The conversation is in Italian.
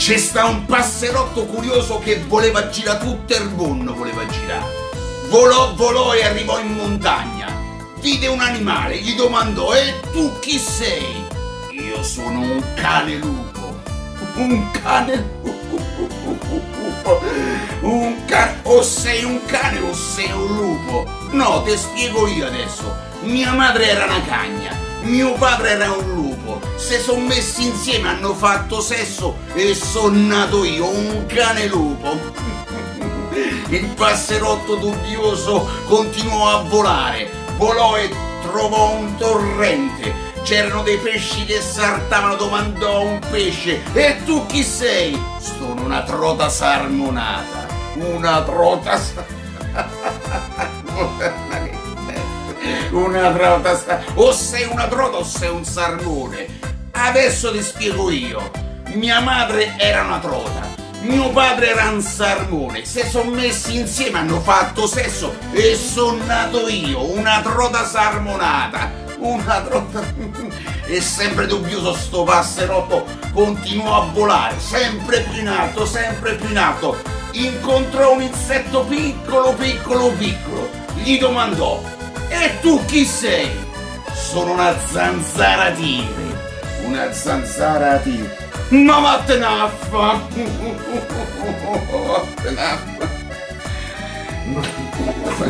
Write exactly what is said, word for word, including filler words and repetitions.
C'è sta un passerotto curioso che voleva girare tutto il mondo, voleva girare. Volò, volò e arrivò in montagna. Vide un animale, gli domandò: e tu chi sei? Io sono un cane lupo. Un cane lupo. Un cane. O sei un cane o sei un lupo. No, te spiego io adesso. Mia madre era una cagna, mio padre era un lupo. Se sono messi insieme hanno fatto sesso e sono nato io, un cane lupo. Il passerotto dubbioso continuò a volare. Volò e trovò un torrente. C'erano dei pesci che saltavano, domandò a un pesce: e tu chi sei? Sono una trota sarmonata. Una trota sarmonata. Una trota sarmonata. O sei una trota o sei un sarmone. Adesso ti spiego io. Mia madre era una trota, mio padre era un sarmone. Se sono messi insieme hanno fatto sesso e sono nato io, una trota sarmonata. Una trota. E sempre dubbioso sto passerotto continuò a volare, sempre più in alto, sempre più in alto. Incontrò un insetto piccolo, piccolo, piccolo. Gli domandò: e tu chi sei? Sono una zanzara tigre. Una zanzara tigre. Ma vattene a fa! Vattene a fa!